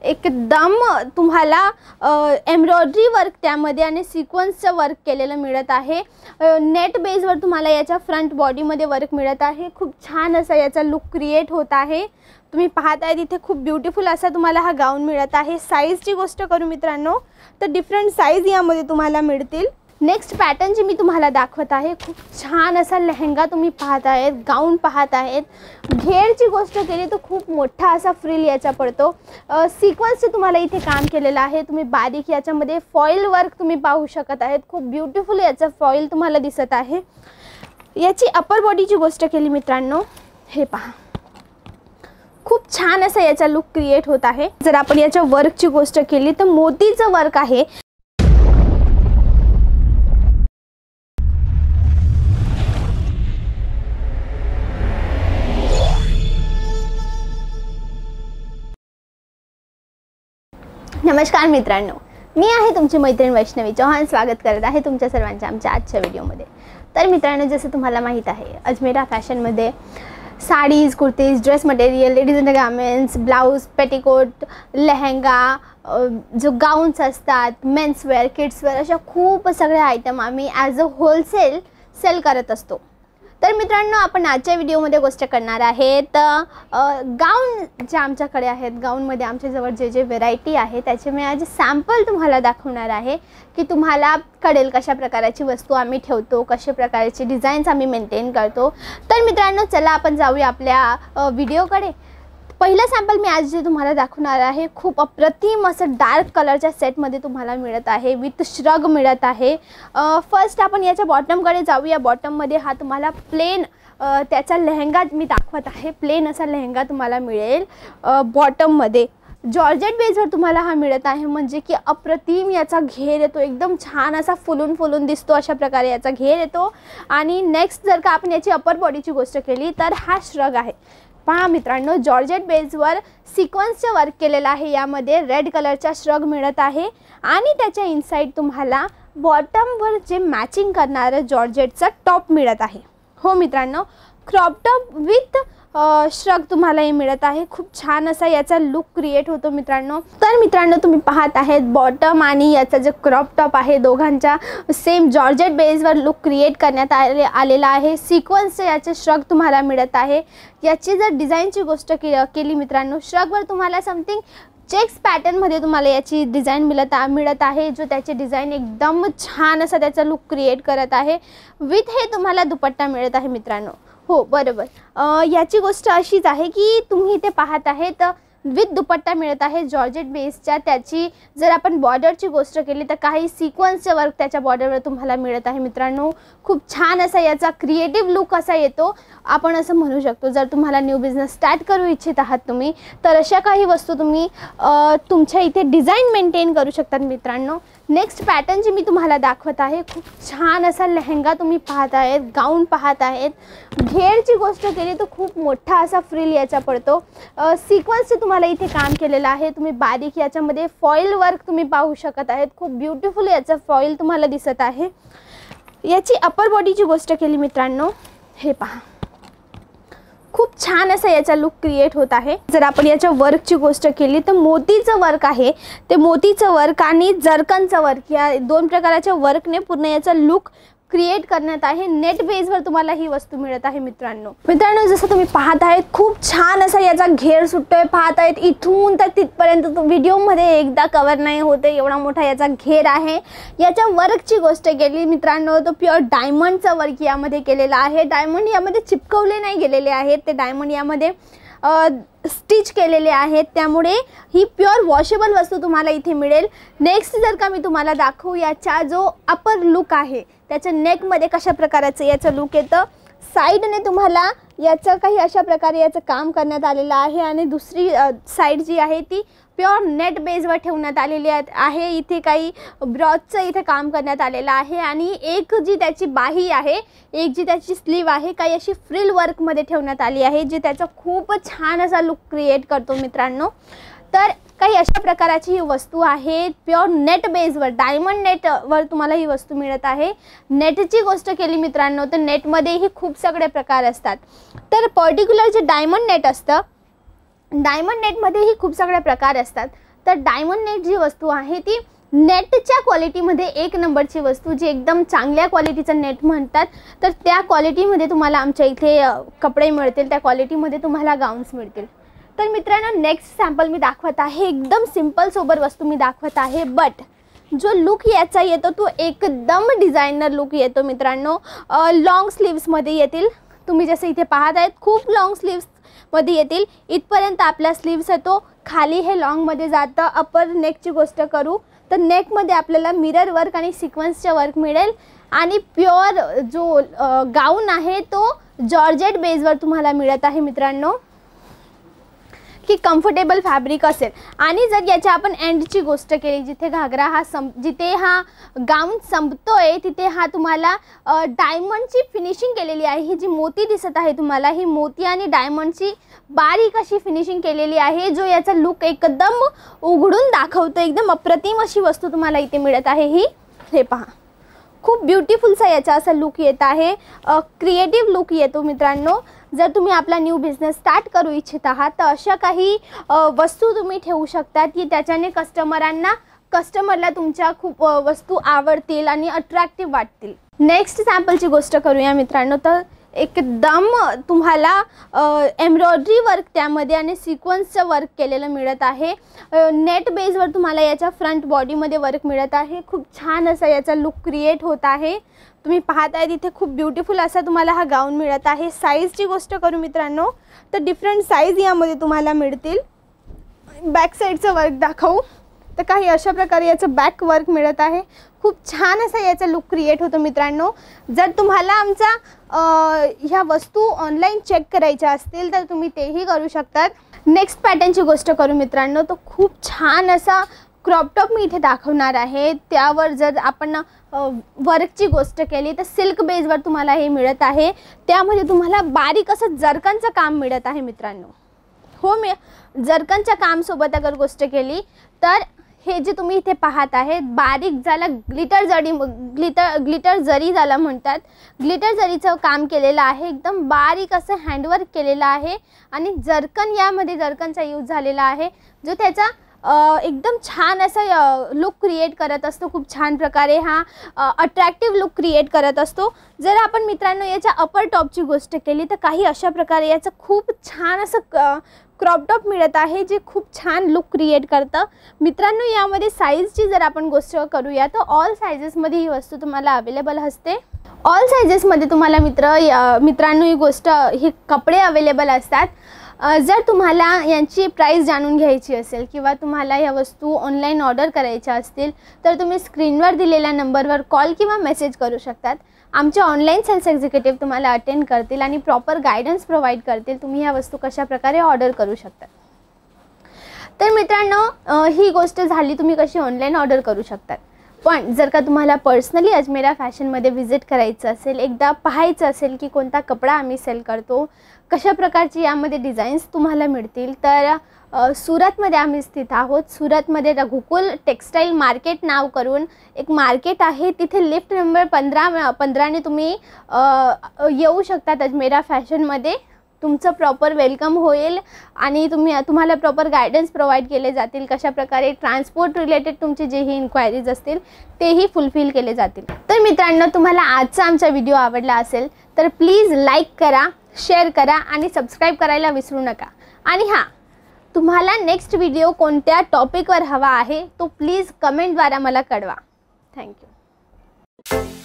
एकदम तुम्हाला embroidery work त्यामध्ये आणि सिक्वेन्सचं वर्क केलेलं मिळत आहे। नेट बेसवर तुम्हाला याच्या फ्रंट बॉडीमध्ये वर्क मिळत आहे। खूप छान असा याचा लुक क्रिएट होत आहे। तुम्ही पाहताय इथे खूप ब्यूटीफुल असा तुम्हाला हा गाऊन मिळत आहे। साईजची गोष्ट करू मित्रांनो तर डिफरंट साईज यामध्ये तुम्हाला मिळतील। नेक्स्ट पॅटर्न जी मी तुम्हाला दाखवत आहे, खूप छान असा लेहंगा तुम्ही पाहत आहेत, गाऊन पाहत आहेत। घेरची गोष्ट केली तर खूप मोठा असा फ्रिल याचा पडतो। सिक्वेन्सचे तुम्हाला इथे काम केलेलं आहे। तुम्ही बारीक याच्यामध्ये फॉईल वर्क तुम्ही पाहू शकत आहेत। खूप ब्यूटीफुल याचा फॉईल तुम्हाला दिसत आहे। याची अपर बॉडीची गोष्ट केली मित्रांनो, हे पहा खूप छान असा याचा लुक क्रिएट होत आहे। जर आपण याच्या वर्कची गोष्ट केली तर मोतीचं वर्क आहे। नमस्कार मित्रांनो, मी आहे तुमची मैत्रीण वैष्णवी चौहान। स्वागत करत आहे तुमच्या सर्वांच्या आमच्या आजच्या व्हिडिओमध्ये। तर मित्रांनो, जसं तुम्हाला माहीत आहे अजमेरा फॅशनमध्ये sarees, kurtis, dress material, ladies undergarments, blouse, petticoat, lehenga, जो गाऊन्स असतात, मेन्सवेअर, किड्सवेअर, अशा खूप सगळ्या आयटम आम्ही ॲज अ होलसेल सेल करत असतो। तर मित्रांनो, आपण आजच्या व्हिडिओमध्ये गोष्ट करणार आहेत गाऊन जे आमच्याकडे आहेत। गाऊनमध्ये आमच्याजवळ जे जे व्हेरायटी आहे त्याचे मी आज सॅम्पल तुम्हाला दाखवणार आहे की तुम्हाला कळेल कशा प्रकारची वस्तू आम्ही ठेवतो, कशा प्रकारचे डिझाईन्स आम्ही मेंटेन करतो। तर मित्रांनो, चला आपण जाऊया आपल्या व्हिडिओकडे। पहिला सॅम्पल मी आज जे तुम्हाला दाखवणार आहे खूप अप्रतिम असं डार्क कलरच्या सेटमध्ये तुम्हाला मिळत आहे, विथ श्रग मिळत आहे। फर्स्ट आपण याच्या बॉटमकडे जाऊया। बॉटममध्ये हा तुम्हाला प्लेन त्याचा लेहंगा मी दाखवत आहे। प्लेन असा लेहंगा तुम्हाला मिळेल। बॉटममध्ये जॉर्जेट बेसवर तुम्हाला हा मिळत आहे, म्हणजे की अप्रतिम याचा घेर येतो, एकदम छान असा फुलून फुलून दिसतो, अशा प्रकारे याचा घेर येतो। आणि नेक्स्ट जर का आपण याची अपर बॉडीची गोष्ट केली तर हा श्रग आहे। पहा मित्रांनो, जॉर्जेट बेसवर सिक्वेन्सचं वर्क केलेलं आहे। यामध्ये रेड कलरचा श्रग मिळत आहे आणि त्याच्या इनसाइड तुम्हाला बॉटमवर जे मॅचिंग करणारं जॉर्जेटचा टॉप मिळत आहे। हो मित्रांनो, क्रॉप टॉप विथ श्रग तुम्हाला हे मिळत आहे। खूप छान असा याचा लुक क्रिएट होतो मित्रांनो। तर मित्रांनो, तुम्ही पाहत आहेत बॉटम आणि याचा जो क्रॉप टॉप आहे दोघांचा सेम जॉर्जेट बेसवर लुक क्रिएट करण्यात आलेला आहे। सिक्वेन्सचे याचे श्रग तुम्हाला मिळत आहे। याची जर डिझाईनची गोष्ट केली मित्रांनो, श्रगवर तुम्हाला समथिंग चेक्स पॅटर्नमध्ये तुम्हाला याची डिझाईन मिळत आहे, जो त्याची डिझाईन एकदम छान असा त्याचा लुक क्रिएट करत आहे। विथ हे तुम्हाला दुपट्टा मिळत आहे मित्रांनो। हो बरोबर, याची गोष्ट अशीच आहे की तुम्ही इथे पाहत आहेत विथ दुपट्टा मिळत आहे जॉर्जेट बेसच्या। त्याची जर आपण बॉर्डरची गोष्ट केली तर काही सिक्वेन्सचं वर्क त्याच्या बॉर्डरवर तुम्हाला मिळत आहे मित्रांनो। खूप छान असा याचा क्रिएटिव्ह लुक असा येतो, आपण असं म्हणू शकतो। जर तुम्हाला न्यू बिझनेस स्टार्ट करू इच्छित आहात तुम्ही, तर अशा काही वस्तू तुम्ही तुमच्या इथे डिझाईन मेंटेन करू शकतात मित्रांनो। नेक्स्ट पॅटर्न जी मी तुम्हाला दाखवत आहे, खूप छान असा लेहंगा तुम्ही पाहत आहेत, गाऊन पाहत आहेत। घेरची गोष्ट केली तर खूप मोठा असा फ्रिल याचा पडतो। सिक्वेन्सचे तुम्हाला इथे काम केलेलं आहे। तुम्ही बारीक याच्यामध्ये फॉईल वर्क तुम्ही पाहू शकत आहेत। खूप ब्यूटीफुल याचा फॉईल तुम्हाला दिसत आहे। याची अपर बॉडीची गोष्ट केली मित्रांनो, हे पहा खूप छान असा याचा लुक क्रिएट होत आहे। जर आपण याच्या वर्कची गोष्ट केली तर मोतीचं वर्क आहे, ते मोतीचं वर्क आणि जरकनचं वर्क या दोन प्रकारच्या वर्कने पूर्ण याचा लुक क्रिएट करण्यात आहे। नेट बेसवर तुम्हाला ही वस्तू मिळत आहे मित्रांनो। जसं तुम्ही पाहत आहेत खूप छान असा याचा घेर सुटतोय, पाहत आहेत इथून तर तिथपर्यंत। तो व्हिडिओमध्ये एकदा कव्हर नाही होते एवढा मोठा याचा घेर आहे। याच्या वर्कची गोष्ट केली मित्रांनो तर प्युअर डायमंडचा वर्क यामध्ये केलेला आहे। डायमंड यामध्ये चिपकवले नाही गेलेले आहेत, ते डायमंड यामध्ये स्टिच केलेले आहेत, त्यामुळे ही प्युअर वॉशेबल वस्तू तुम्हाला इथे मिळेल। नेक्स्ट जर का मी तुम्हाला दाखवू याचा जो अपर लुक आहे, त्याच्या नेकमध्ये कशा प्रकारचं याचं लुक येतं। साईडने तुम्हाला याचं काही अशा प्रकारे याचं काम करण्यात आलेलं आहे आणि दुसरी साईड जी आहे ती प्युअर नेट बेसवर ठेवण्यात आलेली आहे। इथे काही ब्रॉचचं इथे काम करण्यात आलेलं आहे आणि एक जी त्याची बाही आहे, एक जी त्याची स्लीव आहे, काही अशी फ्रिल वर्कमध्ये ठेवण्यात आली आहे, जी त्याचा खूप छान असा लुक क्रिएट करतो मित्रांनो। तर काही अशा प्रकारची ही वस्तू आहे, प्युअर नेट बेसवर डायमंड नेटवर तुम्हाला ही वस्तू मिळत आहे। नेटची गोष्ट केली मित्रांनो तर नेटमध्येही खूप सगळे प्रकार असतात। तर पर्टिक्युलर जे डायमंड नेट असतं, डायमंड नेटमध्येही खूप सगळे प्रकार असतात। तर डायमंड नेट जी वस्तू आहे ती नेटच्या क्वालिटीमध्ये एक नंबरची वस्तू, जी एकदम चांगल्या क्वालिटीचं नेट म्हणतात, तर त्या क्वालिटीमध्ये तुम्हाला आमच्या इथे कपडे मिळतील, त्या क्वालिटीमध्ये तुम्हाला गाऊन्स मिळतील। तर मित्रांनो नेक्स्ट सॅम्पल मी दाखवत आहे, एकदम सिंपल सोबर वस्तू मी दाखवत आहे, बट जो लुक याचा येतो तो एकदम डिझायनर लुक येतो मित्रांनो। लॉंग स्लीव्समध्ये येतील, तुम्ही जसे इथे पाहत आहेत खूप लॉंग स्लीव्समध्ये येतील, इथपर्यंत आपला स्लीव्स येतो, खाली हे लॉंगमध्ये जातं। अपर नेकची गोष्ट करू तर नेकमध्ये आपल्याला मिरर वर्क आणि सिक्वेन्सचे वर्क मिळेल आणि प्युअर जो गाऊन आहे तो जॉर्जेट बेसवर तुम्हाला मिळत आहे मित्रांनो, की कम्फर्टेबल फॅब्रिक असेल। आणि जर याच्या आपण एंडची गोष्ट केली, जिथे घागरा हा जिथे हा गाऊन संपतोय तिथे हा तुम्हाला डायमंडची फिनिशिंग केलेली आहे। ही जी मोती दिसत आहे तुम्हाला, ही मोती आणि डायमंडची बारीक अशी फिनिशिंग केलेली आहे, जो याचा लुक एकदम उघडून दाखवतो। एकदम अप्रतिम अशी वस्तू तुम्हाला इथे मिळत आहे। ही हे पहा, खूप ब्युटिफुलसा याचा असा लुक येत आहे, क्रिएटिव्ह लुक येतो मित्रांनो। जर तुम्ही आपला न्यू बिझनेस स्टार्ट करू इच्छित आहात तर अशा काही वस्तू तुम्ही ठेवू शकता की त्याच्याने कस्टमरला तुमच्या खूप वस्तू आवडतील आणि अट्रॅक्टिव्ह वाटतील। नेक्स्ट सॅम्पलची गोष्ट करूया मित्रांनो, तर एकदम तुम्हाला एम्ब्रॉयडरी वर्क त्यामध्ये आणि सिक्वेन्सचं वर्क केलेलं मिळत आहे। नेट बेसवर तुम्हाला याच्या फ्रंट बॉडीमध्ये वर्क मिळत आहे, खूप छान असा याचा लुक क्रिएट होत आहे। तुम्ही पाहत आहे तिथे खूप ब्युटिफुल असा तुम्हाला हा गाऊन मिळत आहे। साईजची गोष्ट करू मित्रांनो तर डिफरंट साईज यामध्ये तुम्हाला मिळतील। बॅक साईडचं वर्क दाखवू तर काही अशा प्रकारे याचं बॅक वर्क मिळत आहे, खूप छान असा याचा लुक क्रिएट होतो मित्रांनो। जर तुम्हाला आमचा ह्या वस्तू ऑनलाईन चेक करायच्या असतील तर तुम्ही तेही करू शकतात। नेक्स्ट पॅटर्नची गोष्ट करू मित्रांनो तर खूप छान असा क्रॉप टॉप मी इथे दाखवणार आहे। त्यावर जर आपण वर्कची गोष्ट केली तर सिल्क बेसवर तुम्हाला हे मिळत आहे, त्यामध्ये तुम्हाला बारीक असं जरकनचं काम मिळत आहे मित्रांनो। हो, मी जरकनच्या कामसोबत अगर गोष्ट केली तर हे जे तुम्ही इथे पाहत आहे बारीक ज्याला ग्लिटर जरी ज्याला म्हणतात, ग्लिटर जरीचं काम केलेलं आहे, एकदम बारीक असं हँडवर्क केलेलं आहे आणि जरकन यामध्ये जरकनचा यूज झालेला आहे, जो त्याचा एकदम छान असा लुक क्रिएट करत असतो। खूप छान प्रकारे हा अट्रॅक्टिव्ह लुक क्रिएट करत असतो। जर आपण मित्रांनो याच्या अपर टॉपची गोष्ट केली तर काही अशा प्रकारे याचं खूप छान असं क्रॉप टॉप मिळत आहे, जे खूप छान लुक क्रिएट करतं मित्रांनो। यामध्ये साईजची जर आपण गोष्ट करूया तर ऑल साइजेसमध्ये ही वस्तू तुम्हाला अवेलेबल असते। ऑल साइजेसमध्ये तुम्हाला मित्रांनो ही कपडे अवेलेबल असतात। जर तुम्हाला यांची प्राइस जाणून घ्यायची असेल किंवा तुम्हाला या वस्तू ऑनलाईन ऑर्डर करायच्या असतील तर तुम्ही स्क्रीनवर दिलेल्या नंबरवर कॉल किंवा मेसेज करू शकतात। आमचे ऑनलाईन सेल्स एक्झिक्युटिव्ह तुम्हाला अटेंड करतील आणि प्रॉपर गायडन्स प्रोव्हाइड करतील, तुम्ही या वस्तू कशा प्रकारे ऑर्डर करू शकता। तर मित्रांनो ही गोष्ट झाली तुम्ही कशी ऑनलाईन ऑर्डर करू शकतात। पण जर का तुम्हाला पर्सनली अजमेरा फॅशनमध्ये व्हिजिट करायचं असेल, एकदा पाहायचं असेल की कोणता कपडा आम्ही सेल करतो, कशा प्रकारची यामध्ये डिझाईन्स तुम्हाला मिळतील, तर सुरतमध्ये आम्ही स्थित आहोत। सुरतमध्ये रघुकुल टेक्सटाईल मार्केट नाव करून एक मार्केट आहे, तिथे लिफ्ट नंबर 15ने तुम्ही येऊ शकता अजमेरा फॅशनमध्ये। तुमचं प्रॉपर वेलकम होईल आणि तुम्हाला प्रॉपर गायडन्स प्रोव्हाइड केले जातील, कशा प्रकारे ट्रान्सपोर्ट रिलेटेड तुमचे जेही इन्क्वायरीज असतील तेही फुलफिल केले जातील। तर मित्रांनो तुम्हाला आजचा आमचा व्हिडिओ आवडला असेल तर प्लीज लाईक करा, शेअर करा आणि सबस्क्राईब करायला विसरू नका। आणि हां, तुम्हाला नेक्स्ट व्हिडिओ कोणत्या टॉपिकवर हवा आहे तो प्लीज कमेंटद्वारे मला कळवा। थँक्यू।